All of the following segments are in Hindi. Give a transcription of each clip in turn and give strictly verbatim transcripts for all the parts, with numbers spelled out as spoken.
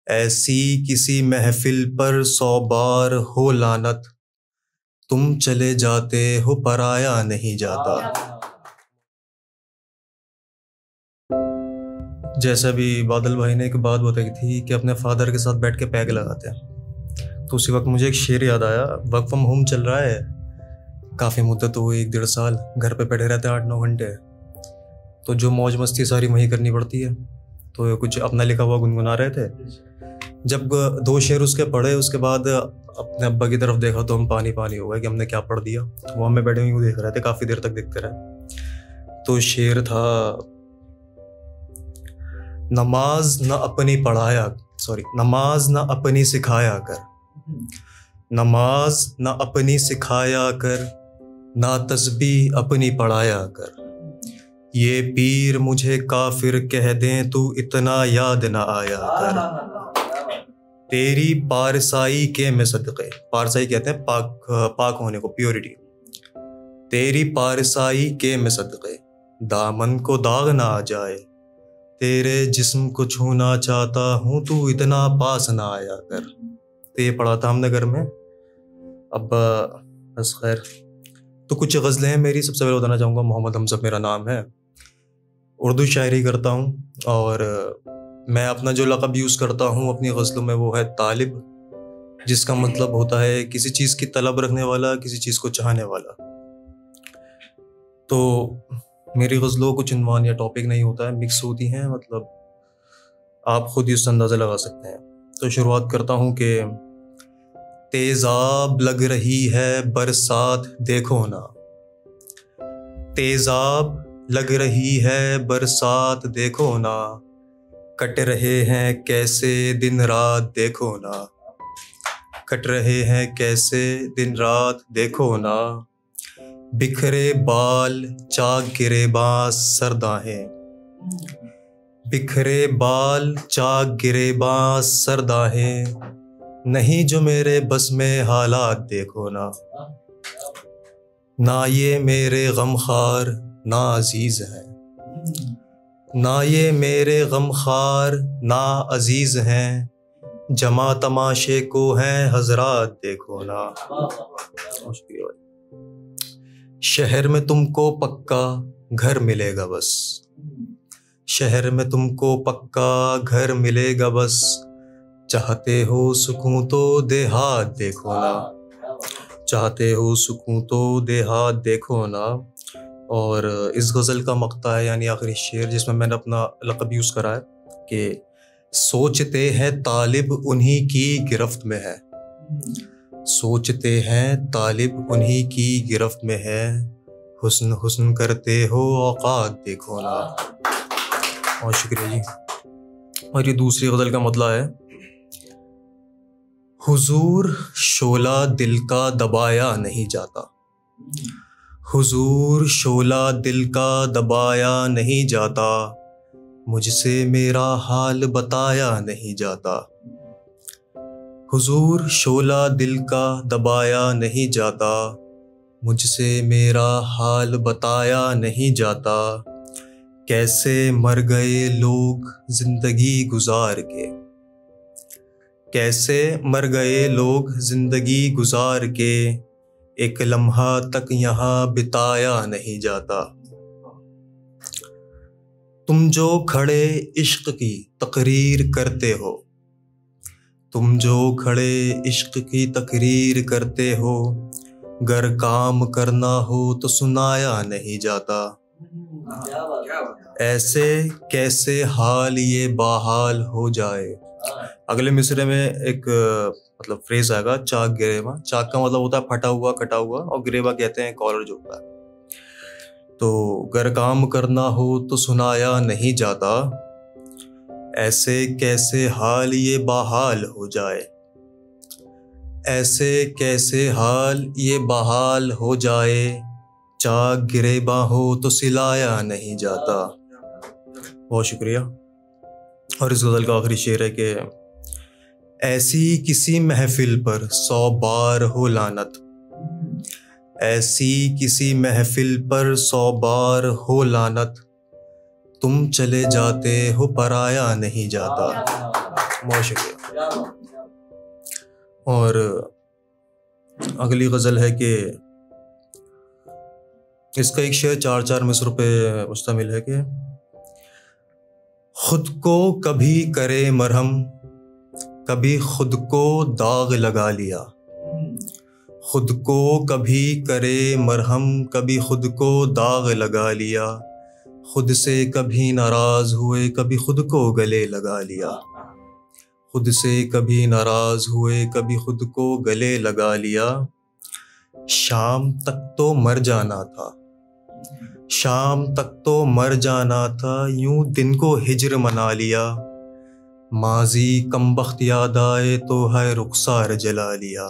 ऐसी किसी महफिल पर सौ बार हो लानत, तुम चले जाते हो पराया नहीं जाता। जैसा भी बादल भाई ने एक बात बताई थी कि अपने फादर के साथ बैठ के पैग लगाते हैं, तो उसी वक्त मुझे एक शेर याद आया। वर्क फ्रॉम होम चल रहा है, काफ़ी मुद्दत हो गई, एक डेढ़ साल घर पे बैठे रहते हैं आठ नौ घंटे, तो जो मौज मस्ती सारी वहीं करनी पड़ती है। तो कुछ अपना लिखा हुआ गुनगुना रहे थे, जब दो शेर उसके पढ़े उसके बाद अपने अब्बा की तरफ देखा तो हम पानी पानी हो गए कि हमने क्या पढ़ दिया। वो हमें बैठे हुए देख रहे थे, काफ़ी देर तक देखते रहे। तो शेर था, नमाज न अपनी पढ़ाया सॉरी नमाज न अपनी सिखाया कर, नमाज न अपनी सिखाया कर, ना तस्बीह अपनी पढ़ाया कर, ये पीर मुझे काफिर कह दें तू इतना याद न आया कर, तेरी पारसाई के में सदक़े, पारसाई कहते हैं पाक पाक होने को, प्योरिटी, तेरी पारसाई के में सदक़े, दामन को दाग ना आ जाए, तेरे जिस्म को छूना चाहता हूँ तू इतना पास ना आया कर। तो ये पढ़ा था हमने घर में। अब बस खैर, तो कुछ गज़लें हैं मेरी। सबसे पहले बताना चाहूँगा, मोहम्मद हमज़ब मेरा नाम है, उर्दू शायरी करता हूँ, और मैं अपना जो लक़ब यूज़ करता हूँ अपनी गज़लों में वो है तालिब, जिसका मतलब होता है किसी चीज़ की तलब रखने वाला, किसी चीज़ को चाहने वाला। तो मेरी गज़लों कुछ उन्वान या टॉपिक नहीं होता है, मिक्स होती हैं, मतलब आप खुद ही उससे अंदाज़ा लगा सकते हैं। तो शुरुआत करता हूँ कि तेज़ाब लग रही है बरसात देखो ना, तेज़ाब लग रही है बरसात देखो ना, कट रहे हैं कैसे दिन रात देखो ना, कट रहे हैं कैसे दिन रात देखो ना, बिखरे बाल चाक गिरेबां सरदाहें, बिखरे बाल चाक गिरेबां सरदाहें, नहीं जो मेरे बस में हालात देखो ना, ना ये मेरे गमखार ना अजीज हैं, ना ये मेरे गमखार ना अजीज हैं, जमा तमाशे को हैं हजरात देखो ना। शहर में तुमको पक्का घर मिलेगा बस, शहर में तुमको पक्का घर मिलेगा बस, चाहते हो सुकून तो देहात देखो ना, चाहते हो सुकून तो देहात देखो ना। और इस गज़ल का मक्ता है, यानी आखिरी शेर, जिसमें मैंने अपना लक़ब यूज़ करा है कि सोचते हैं तालिब उन्हीं की गिरफ्त में है, सोचते हैं तालिब उन्हीं की गिरफ्त में है, हुस्न हुस्न करते हो औकात देखो ना। और शुक्रिया जी। और ये दूसरी गज़ल का मतलब है, हुजूर शोला दिल का दबाया नहीं जाता, हुजूर शोला दिल का दबाया नहीं जाता, मुझसे मेरा हाल बताया नहीं जाता, हुजूर शोला दिल का दबाया नहीं जाता, मुझसे मेरा हाल बताया नहीं जाता, कैसे मर गए लोग जिंदगी गुजार के, कैसे मर गए लोग जिंदगी गुजार के, एक लम्हा तक यहाँ बिताया नहीं जाता, तुम जो खड़े इश्क की तकरीर करते हो, तुम जो खड़े इश्क की तकरीर करते हो, गर काम करना हो तो सुनाया नहीं जाता, ऐसे कैसे हाल ये बाहाल हो जाए। अगले मिसरे में एक मतलब फ्रेज आएगा, चाक गिरेबा। चाक का मतलब होता है फटा हुआ कटा हुआ, और गिरेबा कहते हैं कॉलर जो होता है। तो गर काम करना हो तो सुनाया नहीं जाता, ऐसे कैसे हाल ये बहाल हो जाए, ऐसे कैसे हाल ये बहाल हो जाए, चाक गिरेबा हो तो सिलाया नहीं जाता। बहुत शुक्रिया। और इस गज़ल का आखिरी शेर है कि ऐसी किसी महफिल पर सौ बार हो लानत, ऐसी किसी महफिल पर सौ बार हो लानत, तुम चले जाते हो पराया नहीं जाता। बहुत शुक्रिया। और अगली गज़ल है कि इसका एक शेर चार चार मिसरों पे मुश्तमिल है कि खुद को कभी करे मरहम, कभी खुद को दाग लगा लिया। खुद को कभी करे मरहम, कभी खुद को दाग लगा लिया। खुद से कभी नाराज हुए, कभी खुद को गले लगा लिया। खुद से कभी नाराज हुए, कभी खुद को गले लगा लिया। शाम तक तो मर जाना था, शाम तक तो मर जाना था, यूं दिन को हिज्र मना लिया। माजी कमबख्त याद आए तो है रुखसार जला लिया।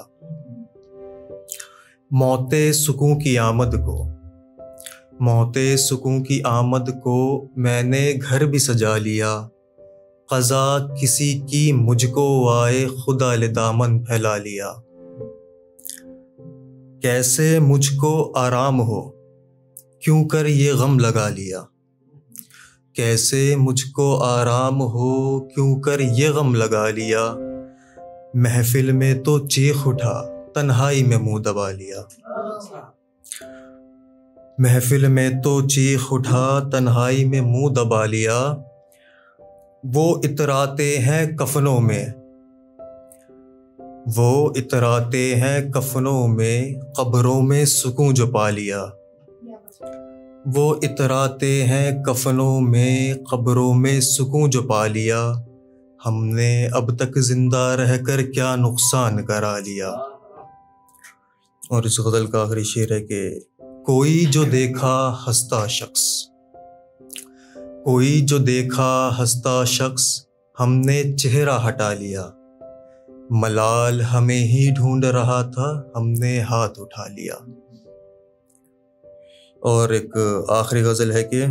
मौते सुकून की आमद को, मौते सुकून की आमद को मैंने घर भी सजा लिया। क़ज़ा किसी की मुझको आए, खुदा ले दामन फैला लिया। कैसे मुझको आराम हो, क्यों कर ये गम लगा लिया। कैसे मुझको आराम हो, क्यों कर ये गम लगा लिया। महफिल में तो चीख उठा, तन्हाई में मुंह दबा लिया। महफिल में तो चीख उठा, तन्हाई में मुंह दबा लिया। वो इतराते हैं कफनों में, वो इतराते हैं कफनों में, कब्रों में सुकून जो पा लिया। वो इतराते हैं कफनों में, कब्रों में सुकून जो पा लिया। हमने अब तक जिंदा रहकर क्या नुकसान करा लिया। और इस गज़ल का आखिरी शेर है कि कोई जो देखा हंसता शख्स, कोई जो देखा हंसता शख्स, हमने चेहरा हटा लिया। मलाल हमें ही ढूंढ रहा था, हमने हाथ उठा लिया। और एक आखिरी गज़ल है कि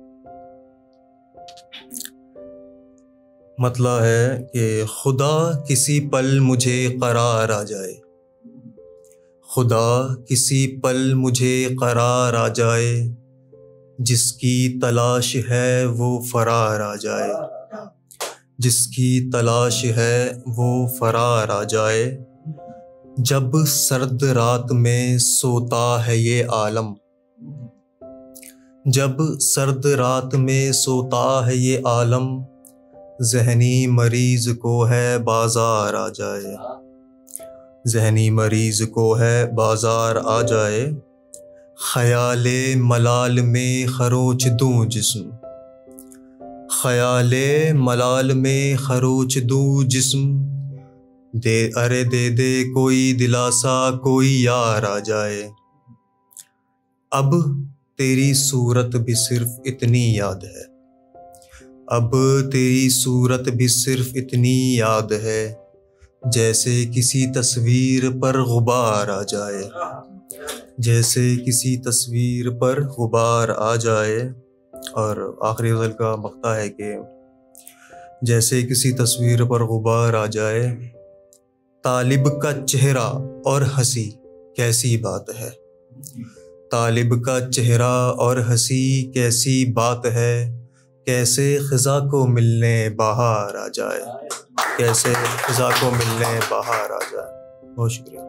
मतलब है कि खुदा किसी पल मुझे करार आ जाए, खुदा किसी पल मुझे करार आ जाए। जिसकी तलाश है वो फरार आ जाए, जिसकी तलाश है वो फरार आ जाए। जब सर्द रात में सोता है ये आलम, जब सर्द रात में सोता है ये आलम। ज़हनी मरीज को है बाजार आ जाए, ज़हनी मरीज को है बाजार आ जाए। ख़याले मलाल में खरोच दूँ जिस्म, ख़याले मलाल में खरोच दूँ जिस्म। दे अरे दे दे कोई दिलासा, कोई यार आ जाए। अब तेरी सूरत भी सिर्फ इतनी याद है, अब तेरी सूरत भी सिर्फ इतनी याद है। जैसे किसी तस्वीर पर गुबार आ जाए, जैसे किसी तस्वीर पर गुबार आ जाए। और आखिरी गज़ल का मक़ता है कि जैसे किसी तस्वीर पर गुबार आ जाए। तालिब का चेहरा और हंसी कैसी बात है, तालिब का चेहरा और हंसी कैसी बात है। कैसे ख़िज़ा को मिलने बाहर आ जाए, कैसे ख़िज़ा को मिलने बाहर आ जाए। बहुत शुक्रिया।